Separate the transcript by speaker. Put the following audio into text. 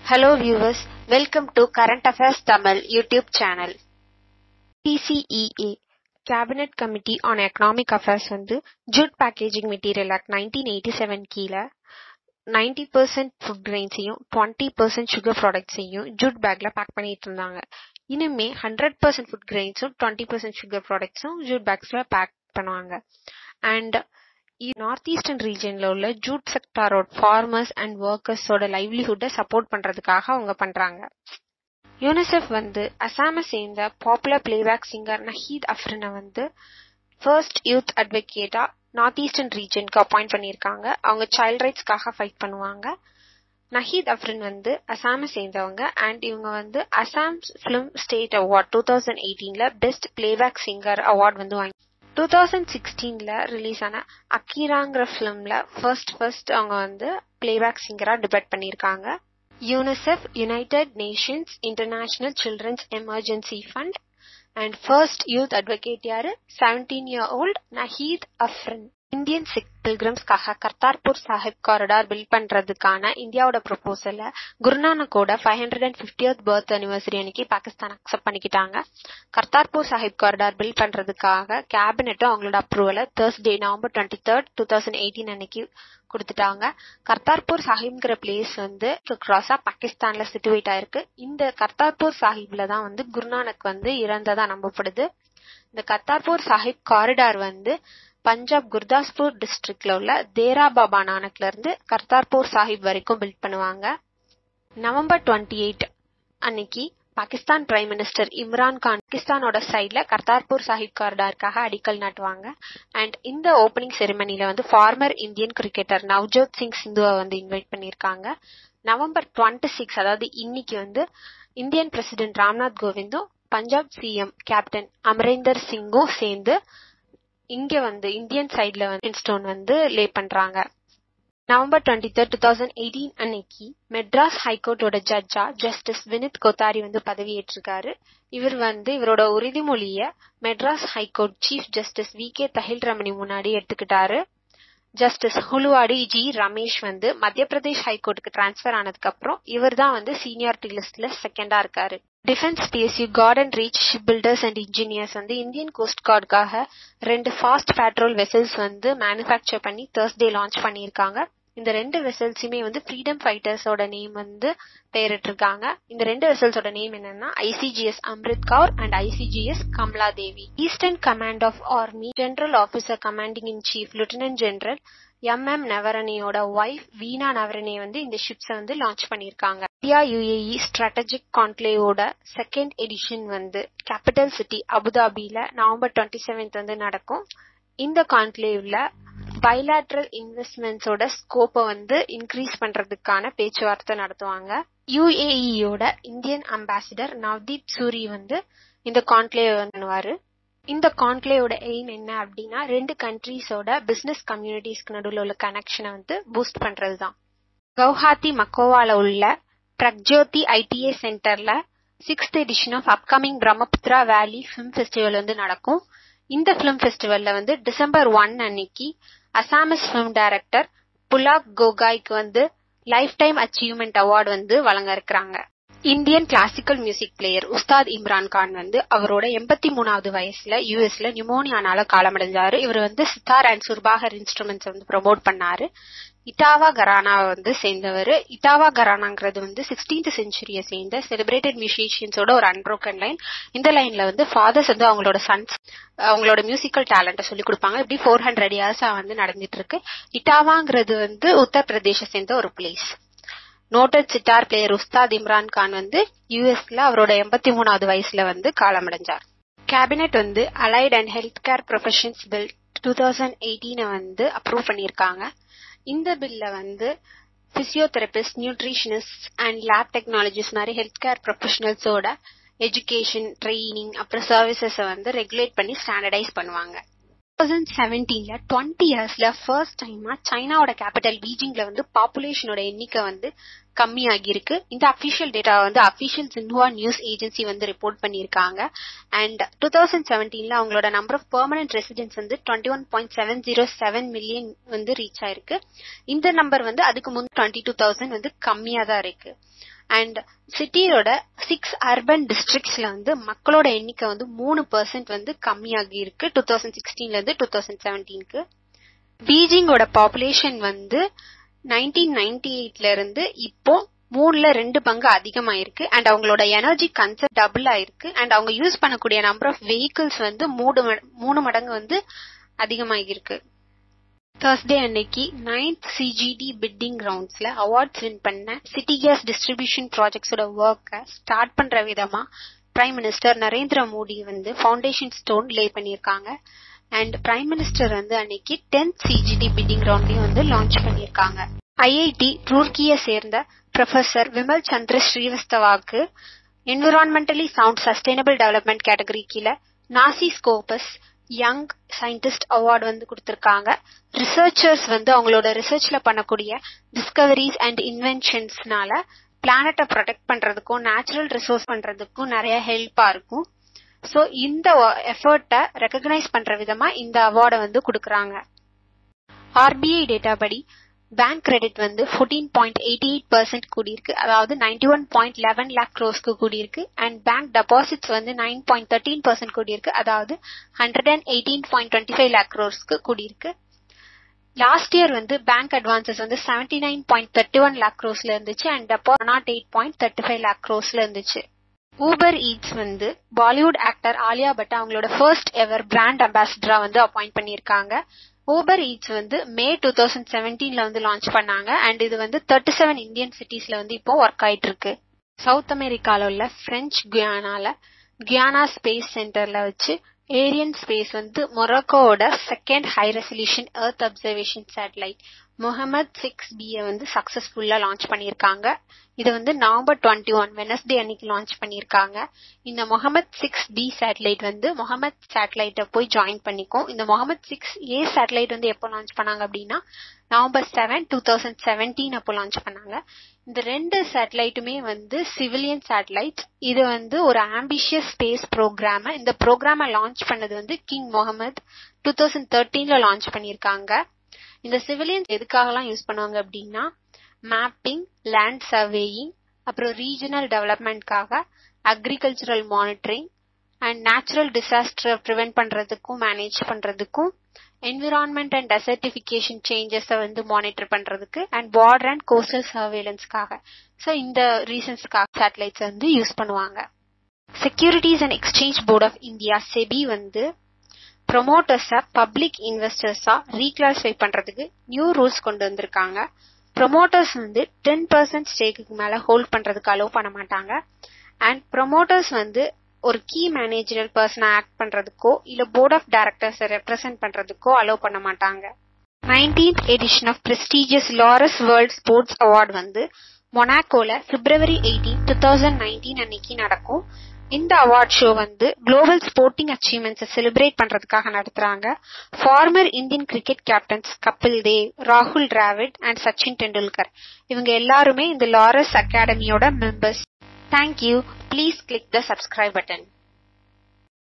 Speaker 1: Hello viewers, welcome to Current Affairs Tamil YouTube channel. TCEA Cabinet Committee on Economic Affairs வந்து Jute Packaging Material Act 1987 கீழ 90% food grains-ஐயும் 20% sugar products-ஐயும் jute bagல pack பண்ணிட்டு இருந்தாங்க. இனிமே 100% food grains-உம் 20% sugar products-உம் jute bagsல பேக் பண்ணுவாங்க. And நார்த் ஈஸ்டர்ன் ரீஜன்ல உள்ள ஜூட் செக்டாரோட ஃபார்மர்ஸ் அண்ட் ஒர்க்கர்ஸோட லைவ்லிஹுட்டை சப்போர்ட் பண்றதுக்காக அவங்க பண்றாங்க. யூனிசெஃப் வந்து அசாமை சேர்ந்த பாப்புலர் பிளேபேக் சிங்கர் நஹீத் அஃப்ரினை வந்து ஃபர்ஸ்ட் யூத் அட்வொகேட்டா நார்த் ஈஸ்டர்ன் ரீஜனுக்கு அப்பாயிண்ட் பண்ணியிருக்காங்க. அவங்க சைல்ட் ரைட்ஸ்க்காக ஃபைட் பண்ணுவாங்க. நஹீத் அஃப்ரின் வந்து அசாமை சேர்ந்தவங்க அண்ட் இவங்க வந்து அசாம் ஃபிலிம் ஸ்டேட் அவார்ட் 2018ல பெஸ்ட் பிளேபேக் சிங்கர் அவார்ட் வந்து 2016ல ரிலீஸ் ஆன அக்கீராங்கிற ஃபிலிம்ல ஃபர்ஸ்ட் அவங்க வந்து பிளேபேக் சிங்கரா டிபேட் பண்ணிருக்காங்க. UNICEF United Nations International children's emergency fund and first youth advocate யாரு 17-year-old நஹீத் அஃப்ரின். இந்தியன் சிக் பில்கிரிம்ஸ்க்காக கர்தார்பூர் சாஹிப் காரிடார் பில்ட் பண்றதுக்கான இந்தியாவோட ப்ரொபோசல குருநானக்கோட 550th பர்த் அனிவர்சரி அன்னைக்கு பாகிஸ்தான் அக்செப்ட் பண்ணிக்கிட்டாங்க. கர்தார்பூர் சாஹிப் காரிடார் பில்ட் பண்றதுக்காக கேபினெட்டும் அவங்களோட அப்ரூவலை Thursday November 23rd 2018 அன்னைக்கு கொடுத்துட்டாங்க. கர்தார்பூர் சாஹிப்ங்கிற பிளேஸ் வந்து கிராஸா பாகிஸ்தான்ல சிட்டுவேட் ஆயிருக்கு. இந்த கர்தார்பூர் சாஹிப்ல தான் வந்து குருநானக் வந்து இறந்ததா நம்பப்படுது. இந்த கர்தார்பூர் சாஹிப் காரிடார் வந்து பஞ்சாப் குர்தாஸ்பூர் டிஸ்ட்ரிக்ட்ல உள்ள தேரா பாபா நானக்ல இருந்து கர்தார்பூர் சாஹிப் வரைக்கும் பில்ட் பண்ணுவாங்க. November 28 அன்னைக்கு பாகிஸ்தான் பிரைம் மினிஸ்டர் இம்ரான் கான் பாகிஸ்தானோட சைட்ல கர்தார்பூர் சாஹிப் காரிடாருக்காக அடிக்கல் நாட்டுவாங்க. அண்ட் இந்த ஓபனிங் செரிமனில வந்து former Indian cricketer Navjot Singh சிந்துவை வந்து இன்வைட் பண்ணிருக்காங்க. November 26 அதாவது இன்னைக்கு வந்து இந்தியன் பிரசிடென்ட் ராம்நாத் கோவிந்தும் பஞ்சாப் சிஎம் கேப்டன் அமரேந்தர் சிங்கும் சேர்ந்து இங்க வந்து இந்தியன் சைட்ல வந்து ஸ்டோன் வந்து லே பண்றாங்க. November 23rd 2018 அன்னைக்கு மெட்ராஸ் ஹைகோர்ட்டோட ஜட்ஜா ஜஸ்டிஸ் வினித் கோத்தாரி வந்து பதவியேற்றிருக்காரு. இவர் வந்து இவரோட உறுதிமொழிய Madras high court chief justice V.K. Tahil Ramani முன்னாடி எடுத்துக்கிட்டாரு. ஜஸ்டிஸ் ஹுலுவாடி ஜி ரமேஷ் வந்து மத்திய பிரதேஷ் ஹைகோர்ட்டுக்கு டிரான்ஸ்பர் ஆனதுக்கு அப்புறம் இவர் தான் வந்து சீனியாரிட்டி லிஸ்ட்ல செகண்டா இருக்காரு. Defence PSU garden reach shipbuilders and engineers வந்து இந்தியன் கோஸ்ட் கார்டுக்காக 2 ஃபாஸ்ட் பேட்ரோல் வெசல்ஸ் வந்து மேனுஃபேக்சர் பண்ணி Thursday லான்ச் பண்ணிருக்காங்க. இந்த 2 வெசல்ஸுமே வந்து ஃப்ரீடம் ஃபைட்டர்ஸோட நேம் வந்து பெயரிட்டிருக்காங்க. இந்த 2 வெசல்ஸோட நேம் என்னன்னா ICGS Amrit Kaur and ICGS Kamala Devi. Eastern command of army general officer commanding in chief lieutenant general MM நவரனேயோட ஒய்ஃப் வீணா நவரனே வந்து இந்த ஷிப்ஸை வந்து லான்ச் பண்ணிருக்காங்க. இந்தியா UAE ஸ்ட்ராட்டஜிக் கான்க்ளேவோட 2nd எடிஷன் வந்து கேபிட்டல் சிட்டி அபுதாபில November 27th வந்து நடக்கும். இந்த கான்க்ளேவ்ல பைலாட்ரல் இன்வெஸ்ட்மெண்ட்ஸோட ஸ்கோப்பை வந்து இன்க்ரீஸ் பண்றதுக்கான பேச்சுவார்த்தை நடத்துவாங்க. UAEயோட இந்தியன் அம்பாசிடர் நவ்தீப் சூரி வந்து இந்த கான்க்ளேவ் பண்ணுவாரு. இந்த கான்க்ளேவோட எய்ம் என்ன அப்படின்னா 2 கண்ட்ரீஸோட பிசினஸ் கம்யூனிட்டிஸ்க்கு நடுவில் உள்ள கனெக்ஷனை வந்து பூஸ்ட் பண்றதுதான். கவுஹாத்தி மக்கோவால உள்ள பிரக்ஜோதி ITA சென்டர்ல 6th edition of upcoming Brahmaputra வேலி பிலிம் ஃபெஸ்டிவல் வந்து நடக்கும். இந்த பிலிம் ஃபெஸ்டிவல்ல வந்து December 1 அன்னைக்கு அசாமிஸ் பிலிம் டைரக்டர் புலாக் கோகாய்க்கு வந்து லைஃப் டைம் அச்சீவ்மெண்ட் அவார்டு வந்து வழங்க இருக்கிறாங்க. Indian classical music player Ustad Imran Khan வந்து அவரோட 83வது வயசுல யூஎஸ்ல நியூமோனியானால காலமடைஞ்சாரு. இவர் வந்து சித்தார் அண்ட் சுர்பாகர் இன்ஸ்ட்ருமெண்ட்ஸ் வந்து ப்ரமோட் பண்ணாரு. இட்டாவா கரானா வந்து சேர்ந்தவர். இட்டாவா கரானாங்கிறது வந்து 16th centuryயை சேர்ந்த செலிபிரேட்டட் மியூசிஷியன்ஸோட ஒரு அன்ப்ரோக்கன் லைன். இந்த லைன்ல வந்து ஃபாதர்ஸ் வந்து அவங்களோட சன்ஸ் அவங்களோட மியூசிக்கல் டேலண்ட்டை சொல்லி கொடுப்பாங்க. இப்படி 400 years வந்து நடந்துட்டு இருக்கு. இட்டாவாங்கிறது வந்து உத்தரப்பிரதேச சேர்ந்த ஒரு place. Noted sitar player Ustad Imran Khan வந்து யூஎஸ்ல அவரோட 83வது வயசுல வந்து காலமடைஞ்சார். கேபினெட் வந்து allied and health care professions bill 2018 வந்து அப்ரூவ் பண்ணிருக்காங்க. இந்த பில்ல வந்து physiotherapist, nutritionist and lab technologist மாதிரி ஹெல்த் கேர் ப்ரொஃபஷனல்ஸோட எஜுகேஷன், ட்ரைனிங் அப்புறம் சர்வீசஸை வந்து ரெகுலேட் பண்ணி ஸ்டாண்டர்டைஸ் பண்ணுவாங்க. 2017ல 20 yearsல ஃபர்ஸ்ட் டைமா சைனாவோட கேபிட்டல் பீஜிங்ல வந்து பாப்புலேஷனோட எண்ணிக்கை வந்து கம்மியாகி இருக்கு. இந்த அபிஷியல் டேட்டா வந்து அபிஷியல் சின்ஹுவா நியூஸ் ஏஜென்சி வந்து ரிப்போர்ட் பண்ணிருக்காங்க. அண்ட் 2017ல அவங்களோட நம்பர் ஆஃப் பெர்மனன்ட் ரெசிடென்ட்ஸ் வந்து 21.707 மில்லியன் வந்து ரீச் ஆயிருக்கு. இந்த நம்பர் வந்து அதுக்கு முன் 22,000 வந்து கம்மியா தான் இருக்கு. அண்ட் சிட்டியோட 6 அர்பன் டிஸ்ட்ரிக்ட்ஸ்ல வந்து மக்களோட எண்ணிக்கை வந்து 3% வந்து கம்மியாகி இருக்கு 2016ல இருந்து 2017க்கு. பீஜிங்கோட பாப்புலேஷன் வந்து 1998ல இருந்து இப்போ 3/2 பங்கு அதிகமாயிருக்கு. அண்ட் அவங்களோட எனர்ஜி கன்சப்ட் டபுள் ஆயிருக்கு. அண்ட் அவங்க யூஸ் பண்ணக்கூடிய நம்பர் ஆஃப் வெஹிக்கிள்ஸ் வந்து 3 மடங்கு வந்து அதிகமாகிருக்கு. Thursday அன்னைக்கு 9th CGD பிட்டிங் ரவுண்ட்ஸ்ல அவார்ட்ஸ் வின் பண்ண சிட்டி கேஸ் டிஸ்ட்ரிபியூஷன் ப்ராஜெக்ட்ஸோட ஒர்க்கை ஸ்டார்ட் பண்ற விதமா பிரைம் மினிஸ்டர் நரேந்திர மோடி வந்து ஃபவுண்டேஷன் ஸ்டோன் லே பண்ணிருக்காங்க. அண்ட் பிரைம் மினிஸ்டர் வந்து அன்னைக்கு 10th CGD பிட்டிங் ரவுண்ட்லயும் வந்து லான்ச் பண்ணிருக்காங்க. IIT ரூர்க்கியை சேர்ந்த ப்ரொஃபசர் விமல் சந்திர ஸ்ரீவஸ்தவாக்கு environmentally sound sustainable development category கீழே NASI Scopus young scientist award வந்து கொடுத்திருக்காங்க. ரிசர்ச்சர்ஸ் வந்து அவங்களோட ரிசர்ச்ல பண்ணக்கூடிய டிஸ்கவரிஸ் அண்ட் இன்வென்ஷன்ஸ்னால பிளானட்டை ப்ரொடெக்ட் பண்றதுக்கும் நேச்சுரல் ரிசோர்ஸ் பண்றதுக்கும் நிறைய ஹெல்ப்பா இருக்கும். சோ இந்த எஃபர்ட்டை ரெகக்னைஸ் பண்ற விதமா இந்த அவார்டை வந்து கொடுக்கறாங்க. RBI டேட்டா படி பேங்க் கிரெடிட் வந்து 14.88% கூடியிருக்கு, அதாவது 91.11 lakh crores கூடியிருக்கு. அண்ட் பேங்க் டெபாசிட்ஸ் வந்து 9.13% கூடியிருக்கு, அதாவது 118.25 lakh crores கூடியிருக்கு. லாஸ்ட் இயர் வந்து பேங்க் அட்வான்சஸ் வந்து 79.31 lakh crores இருந்துச்சு. அண்ட் டெபாசிட் 108.35 lakh crores இருந்துச்சு. ஊபர் ஈட்ஸ் வந்து பாலிவுட் ஆக்டர் ஆலியா பட் அவங்களோட ஃபர்ஸ்ட் எவர் பிராண்ட் அம்பாசிடரா வந்து அப்பாயிண்ட் பண்ணிருக்காங்க. ஊபர் ஈட்ஸ் வந்து மே 2017ல வந்து லான்ச் பண்ணாங்க. அண்ட் இது வந்து 37 இந்தியன் சிட்டிஸ்ல வந்து இப்போ ஒர்க் ஆயிட்டு இருக்கு. சவுத் அமெரிக்கால உள்ள பிரெஞ்சு குயானா ஸ்பேஸ் சென்டர்ல வச்சு ஏரியன் ஸ்பேஸ் வந்து மொராக்கோவோட second high resolution earth observation satellite Mohammed 6B வந்து சக்சஸ்ஃபுல்லா லான்ச் பண்ணிருக்காங்க. இது வந்து நவம்பர் 21 வெனஸ்டே அன்னைக்கு லான்ச் பண்ணிருக்காங்க. இந்த முகமது 6B சேட்டலைட் வந்து முகமது சேட்டலைட்ட போய் ஜாயின் பண்ணிக்கும். இந்த முகமது 6A சேட்டலைட் வந்து எப்போ லான்ச் பண்ணாங்க அப்படின்னா நவம்பர் 7, 2017 அப்போ லான்ச் பண்ணாங்க. இந்த 2 சேட்டலைட்டுமே வந்து சிவிலியன் சேட்டலைட். இது வந்து ஒரு ஆம்பிஷியஸ் ஸ்பேஸ் ப்ரோக்ராம். இந்த ப்ரோக்ராம லான்ச் பண்ணது வந்து கிங் முகமது 2013ல லான்ச் பண்ணிருக்காங்க. இந்த சிவிலியன்ஸ் எதுக்காகலாம் யூஸ் பண்ணுவாங்க அப்படின்னா மேப்பிங், லேண்ட் சர்வேயிங், அப்புறம் ரீஜனல் டெவலப்மெண்ட்காக, agricultural monitoring and natural disaster prevent பண்றதுக்கும் மேனேஜ் பண்றதுக்கும், என்விரான்மெண்ட் அண்ட் டெசர்டிபிகேஷன் சேஞ்சஸ் வந்து மானிட்டர் பண்றதுக்கு, அண்ட் பார்டர் அண்ட் கோஸ்டல் சர்வேலன்ஸ்க்காக. ஸோ இந்த ரீசன்ஸ்க்காக சேட்டலைட்ஸ் வந்து யூஸ் பண்ணுவாங்க. Securities and exchange board of India SEBI வந்து ப்ரொமோட்டர்ஸ பப்ளிக் இன்வெஸ்டர்ஸா ரீக்ளாசிஃபை பண்றதுக்கு நியூ ரூல்ஸ் கொண்டு வந்திருக்காங்க. ப்ரொமோட்டர்ஸ் வந்து 10% ஸ்டேக்கு மேல ஹோல்ட் பண்றதுக்கு அலோவ் பண்ண மாட்டாங்க. அண்ட் ப்ரொமோட்டர்ஸ் வந்து ஒரு கீ மேனேஜரல் பர்சனா ஆக்ட் பண்றதுக்கோ இல்ல போர்ட் ஆஃப் டைரக்டர்ஸ் ரெப்ரசென்ட் பண்றதுக்கோ அலோவ் பண்ண மாட்டாங்க. 19th edition of prestigious Laureus world sports award வந்து மொனாக்கோல February 18, 2019 அன்னைக்கு நடக்கும். இந்த அவார்ட் ஷோ வந்து குளோபல் ஸ்போர்ட்டிங் அச்சீவ்மெண்ட்ஸை செலிப்ரேட் பண்றதுக்காக நடத்துறாங்க. Former Indian cricket captains Kapil Dev, ராகுல் டிராவிட் அண்ட் சச்சின் டெண்டுல்கர் இவங்க எல்லாருமே இந்த லாரஸ் அகாடமியோட members. Thank you. Please click the subscribe button.